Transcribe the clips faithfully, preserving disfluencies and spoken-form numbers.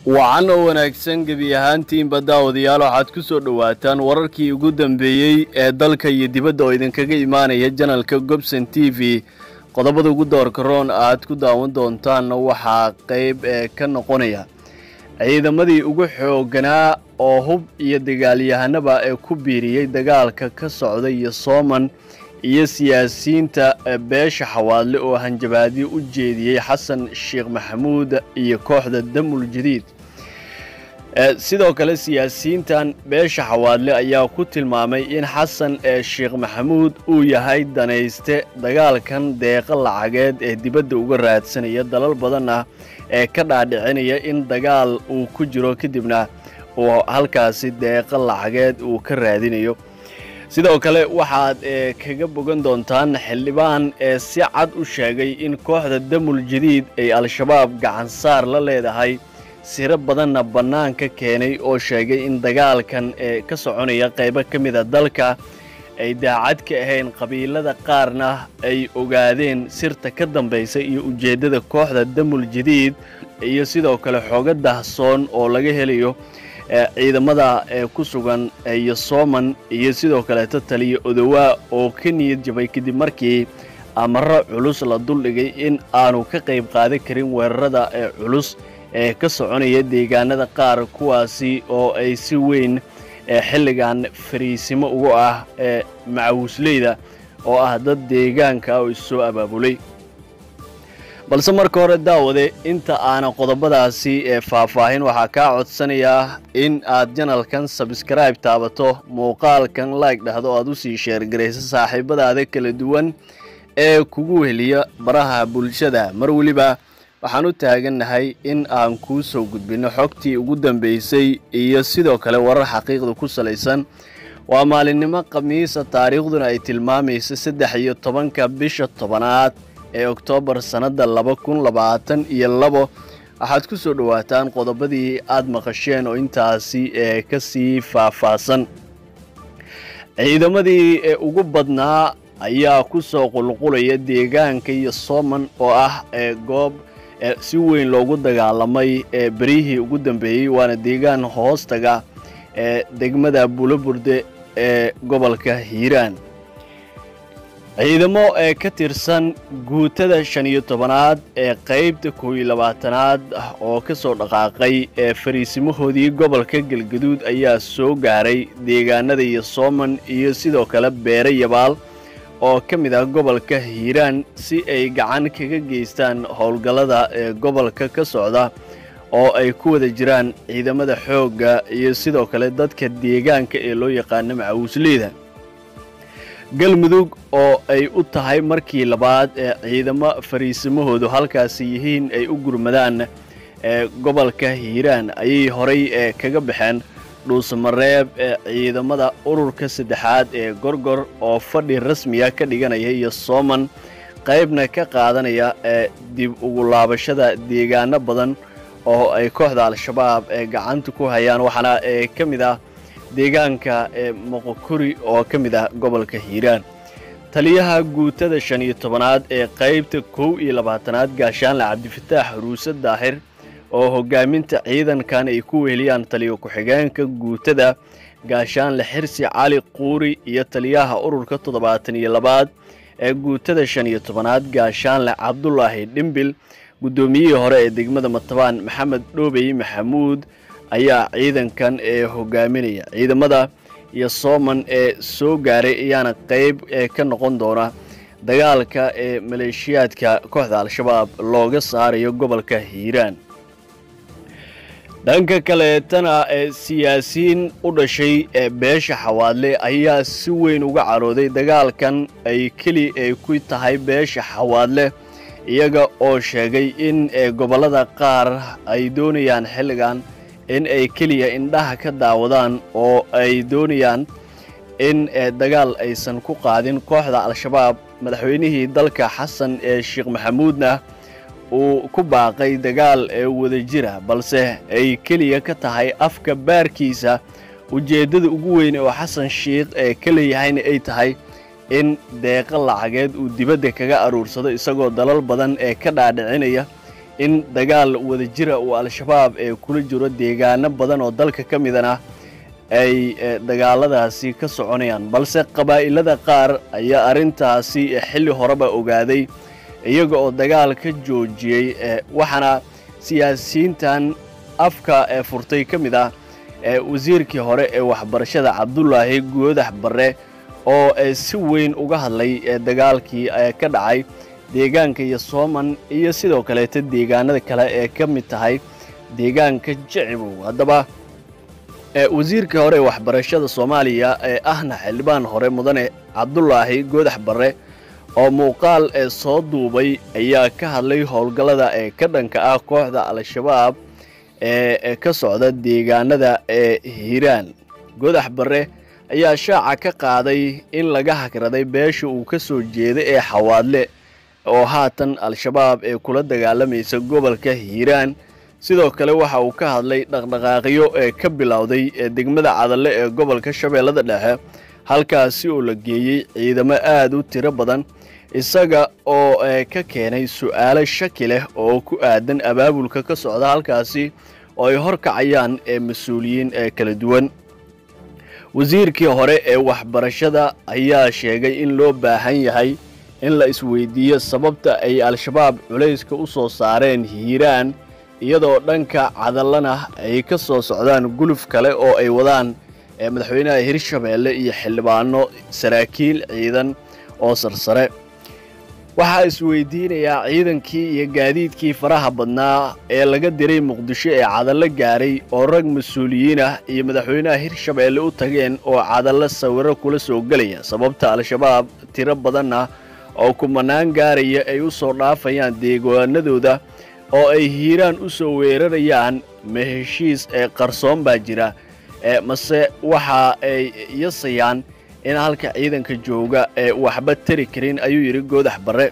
wacan oo wanaagsan gebi ahaantiin baddaawadayaal waxaad ku soo dhawaataan wararkii ugu dambeeyey ee dalka iyo dibadda oo idinkaga imaanaya janalka Gobson T V. qodobada ugu doorka roon aad ku daawan doontaan waxaa qayb ee ka noqonaya ciidamadii ugu xooganaa oo hub iyo dagaalyahanaba ee ku biiriyay dagaalka ka socda iyo Sooman iyo siyaasiyiinta beesha xawaadle oo hanjabaadi u jeediyay Xasan Sheekh Maxamuud iyo kooxda Damul Jadiid. sidoo kale siyaasiyiintan beesha xawaadle ayaa ku tilmaamay in Xasan Sheekh Maxamuud uu yahay danayste dagaalkan deeqa lacageed ee dibadda uga raadsanaya dalal badan ah ee ka dhaadhicinaya in dagaal uu ku jiro kadibna oo halkaasi deeqa lacageed uu ka raadinayo. sidoo kale waxaad kaga bogan doontaan xildhibaan ee si cad u sheegay in kooxda Damul Jadiid ay al-shabaab gacan saar la leedahay sira badanna banaanka keenay oo sheegay in dagaalkan ee ka soconaya qaybo ka mid ah dalka ay daacad ka ahayn qabiilada qaarna ay ogaadeen sirta ka dambaysa iyo ujeedada kooxda Damul Jadiid iyo sidoo kale xoogga dahsoon oo laga helayo ciidamada ee ku sugan iyo Sooman iyo sidoo kale taliye Odawa oo ka niyad jabay kadib markii amarro culus la duldhigay in aanu ka qayb qaadan karin weerarada ee culus ee ka soconaya deegaanada qaar kuwaasi oo ay si weyn xilligan fariisimo ugu ah ee macawusleyda oo ah dad deegaanka oo soo abaabulay. balse marka hore daawade inta aan qodobadaasi ee faahfaahin waxa ka codsanaya in aad channelkan subscribe taabato muuqaalkan like dhahdo aad u sii share gareyso saaxiibadaada kala duwan ee kugu heliya baraha bulshada. mar waliba waxaan u taaganahay in aan ku soo gudbino xogtii ugu dambeysay iyo sidoo kale warar xaqiiqda ku salaysan. waa maalinimo Khamiis taariikhduna ay tilmaamayso saddex iyo tobanka bisha tobanaad ee Oktoobar sanada laba kun labaatan iyo labo. waxaad ku soo dhawaataan qodobadii aad maqasheen oo intaasi ee ka sii faahfaahsan. ciidamadii ee ugu badnaa ayaa ku soo qulqulaya deegaanka iyo Sooman oo ah ee goob si weyn loogu dagaalamay ee barihii ugu dambeeyay waana deegaan hoostaga ee degmada Bulaburde ee gobolka Hiiraan. ciidamo ee ka tirsan guutada shan iyo tobanaad ee qaybta koob iyo labaatanaad oo ka soo dhaqaaqay ee fariisimahoodii gobolka Galgaduud ayaa soo gaaray deegaanada iyo Sooman iyo sidoo kale Beere Yabaal oo ka mid ah gobolka Hiiraan si ay gacan kaga geystaan howlgallada ee gobolka ka socda oo ay ku wada jiraan ciidamada xoogga iyo sidoo kale dadka deegaanka ee loo yaqaan macawusleyda. galmudug oo ay u tahay markii labaad ee ciidamo fariisimahoodu halkaasi yihiin ay u gurmadaan ee gobolka Hiiraan ayay horay ee kaga baxeen dhuusamareeb ee ciidamada ururka saddexaad ee Gorgor oo fadhi rasmiya ka dhiganaya iyo Sooman qaybna ka qaadanaya ee dib ugu laabashada deegaano badan oo ay kooxda al-shabaab ee gacanta ku hayaan waxaana ee ka mid ah deegaanka ee Moqokuri oo ka mid ah gobolka Hiiraan. taliyaha guutada shan iyo tobanaad ee qaybta koob iyo labaatanaad Gaashaanle Cabdifataax Ruuse Daahir oo hogaaminta ciidankan ay ku weeliyaan taliyo ku-xigeenka guutada Gaashaanle Xirsi Cali Quuri iyo taliyaha ururka toddobaatan iyo labaad ee guutada shan iyo tobanaad Gaashaanle Cabdullaahi Dhimbil. gudoomiyihii hore ee degmada Matabaan Maxamed Dhoobey Maxamuud ayaa ciidankan ee hogaaminaya. ciidamada iyo Sooman ee soo gaaray ayaana qayb ee ka noqon doona dagaalka ee maleeshiyaadka kooxda al-shabaab looga saarayo gobolka Hiiraan. dhanka kale tana ee siyaasiyiin u dhashay ee beesha xawaadle ayaa si weyn uga carooday dagaalkan ay keli ay ku tahay beesha xawaadle iyaga oo sheegay in ee gobolada qaar ay doonayaan xilligan in ay keliya indhaha ka daawadaan oo ay doonayaan in ee dagaal aysan ku qaadin kooxda al-shabaab. madaxweynihii dalka Xasan Sheekh Maxamuudna uu ku baaqay dagaal ee wada jira balse ay keliya ka tahay afka baarkiisa. ujeedada ugu weyn oo Xasan Sheekh ee kaliyahay ay tahay in deeqa lacageed uu dibadda kaga aruursado isagoo dalal badan ee ka dhaadhicinaya in dagaal wadajira uu al-shabaab ee kula jiro deegaano badan oo dalka ka midana ay dagaaladaasi ka soconayaan balse qabaa'ilada qaar ayaa arrintaasi xilli horeba ogaaday iyaga oo dagaal ka joojiyey waxaana siyaasiyiintan afka ee furtay ka mid ah wasiirkii hore ee waxbarashada Cabdullaahi Goodax Barre oo si weyn uga hadlay dagaalkii ka dhacay deegaanka iyo Sooman iyo sidoo kale deegaanada kale ee ka mid tahay deegaanka Jicibow haddaba wasiirkii hore ee waxbarashada Soomaaliya ee ahna xildhibaan hore mudane Cabdullaahi Goodax Barre oo muuqaal ee soo duubay ayaa ka hadlay howlgallada ee ka dhanka ah kooxda al-shabaab ee ka socda deegaanada ee Hiiraan Goodax Barre ayaa shaaca ka qaaday in laga hakraday beesha uu ka soo jeeday ee Xawaadle oo haatan al-shabaab ee kula dagaalamaysa gobolka Hiiraan sidoo kale waxa uu ka hadlay dhaqdhaqaaqyo ee ka bilowday degmada Cadalle ee gobolka Shabeellada Dhexe halkaasi oo la geeyay ciidamo aad u tiro badan isaga oo ka keenay su'aalo shaki leh oo ku aadan abaabulka ka socda halkaasi oo ay horkacayaan ee mas'uuliyiin ee kala duwan wasiirkii hore ee waxbarashada ayaa sheegay in loo baahan yahay in la isweydiiyo sababta ay al-shabaab culayska u soo saareen Hiiraan iyadoo dhanka Cadallana ay ka soo socdaan guluf kale oo ay wadaan madaxweynaha Hirshabeelle iyo xildhibaano saraakiil ciidan oo sarsare waxa isweydiinaya ciidankii iyo gaadiidkii faraha badnaa ee laga diray Muqdisho ee Cadalle gaaray oo rag mas'uuliyiin ah iyo madaxweynaha Hirshabeelle u tageen oo Cadalle sawiro kula soo galaya sababta al-shabaab tiro badan oo kumanaan gaaraya ay u soo dhaafayaan deegaanadooda oo ay Hiiraan u soo weerarayaan maheshiis ee qarsoon baa jira ee mase waxa ay yasayaan in halka ciidanka jooga ee waxba tari karin ayuu yiri Goodax Barre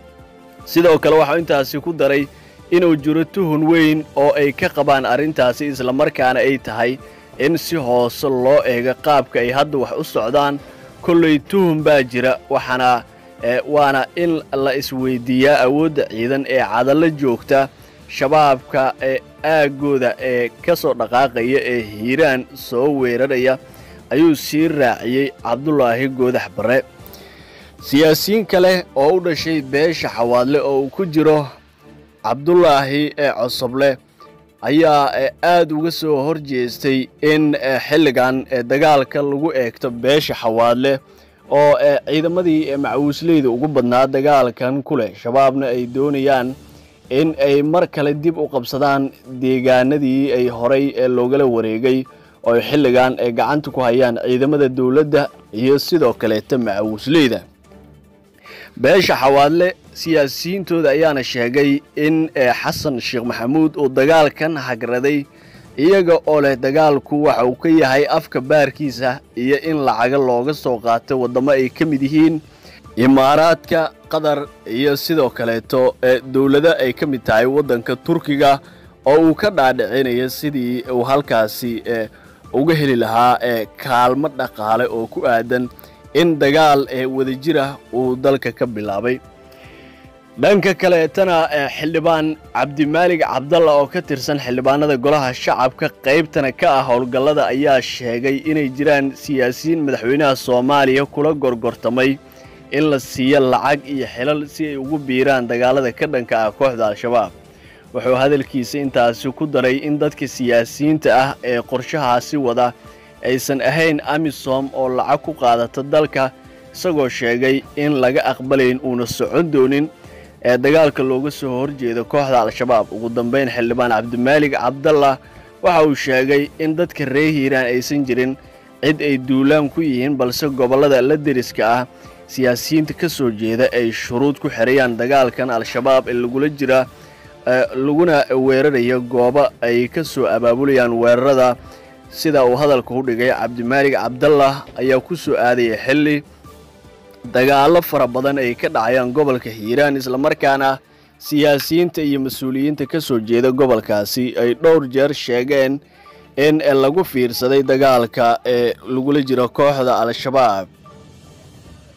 sidoo kale waxa intaasi ku daray inuu jiro tuhun weyn oo ay ka qabaan arrintaasi isla markaana ay tahay in si hoos loo eego qaabka ay hadda wax u socdaan kullay tuhun baa jira waxana waana in la isweydiiyaa awoodda ciidan ee Cadalle joogta shabaabka ee aagooda ee ka soo dhaqaaqaya ee Hiiraan soo weeraraya ayuu sii raaciyay Cabdullaahi Goodax Barre siyaasiyiin kale oo u dhashay beesha Xawaadle oo ku jiro Cabdullaahi ee Cosoble ayaa aad uga soo horjeestay in xilligan dagaalka lagu eegto beesha Xawaadle oo ciidamadii macawisleyda ugu badnaa dagaalkan kule shabaabna ay doonayaan in ay mar kale dib u qabsadaan deegaanadii ay horay loogala wareegay oo xilligan ay gacanta ku hayaan ciidamada dawladda iyo sidoo kale macawisleyda beesha Xawaadle siyaasiyiintooda ayaana sheegay in Xasan Sheekh Maxamuud oo dagaalkan hagraday iyaga oo leh dagaalku waxa uu ka yahay afka baarkiisa iyo in lacag looga soo qaato wadamo ay ka mid yihiin Imaaraadka Qatar iyo sidoo kale to dawladda ay ka mid tahay wadanka Turkiga oo uu ka dhaadhicinayo sidii uu halkaasi uga heli lahaa kaalmo dhaqaale oo ku aadan in dagaal ee wadajir ah uu dalka ka bilaabay dhanka kale tana xildhibaan Cabdimaalig Cabdalla oo ka tirsan xildhibaanada golaha shacabka qaybtana ka ah howlgallada ayaa sheegay inay jiraan siyaasiyiin madaxweynaha Soomaaliya kula gorgortamay in la siiyo lacag iyo xilal si ay ugu biiraan dagaalada ka dhanka ah kooxda al-shabaab wuxuu hadalkiisa intaasi ku daray in dadka siyaasiyiinta ah ee qorshahaasi wada aysan ahayn Amisom oo lacag ku qaadata dalka isagoo sheegay in laga aqbalayn una socon doonin ee dagaalka looga soo horjeedo kooxda al-shabaab ugu dambeyn xildhibaan Cabdimaalig Cabdalla waxa uu sheegay in dadka reer Hiiraan aysan jirin cid ay duulaan ku yihiin balse gobolada la deriska ah siyaasiyiinta ka soo jeeda ay shuruud ku xirayaan dagaalkan al-shabaab ee lagula jira laguna weerarayo goobo ay ka soo abaabulayaan weerarada sida uu hadalku u dhigay Cabdimaalig Cabdalla ayaa ku soo aaday xilli dagaalo fara badan ay ka dhacayaan gobolka Hiiraan isla markaana siyaasiyiinta iyo mas'uuliyiinta ka soo jeeda gobolkaasi ay dhowr jeer sheegeen in lagu fiirsaday dagaalka ee lagula jiro kooxda al-shabaab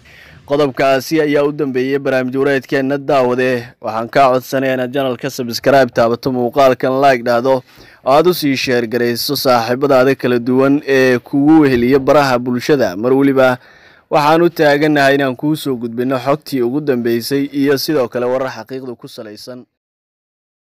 qodobkaasi ayaa u dambeeyay barnaamij wareedkeena daawade waxaan ka codsanayaa inaad channelka subscribe taabato muuqaalkan like dhahdo aad u sii share gareyso saaxiibadaada kala duwan ee kugu weheliya baraha bulshada mar waliba waxaan u taaganahay inaan kuu soo gudbino xogtii ugu dambeysay iyo sidoo kale warar xaqiiqda ku saleysan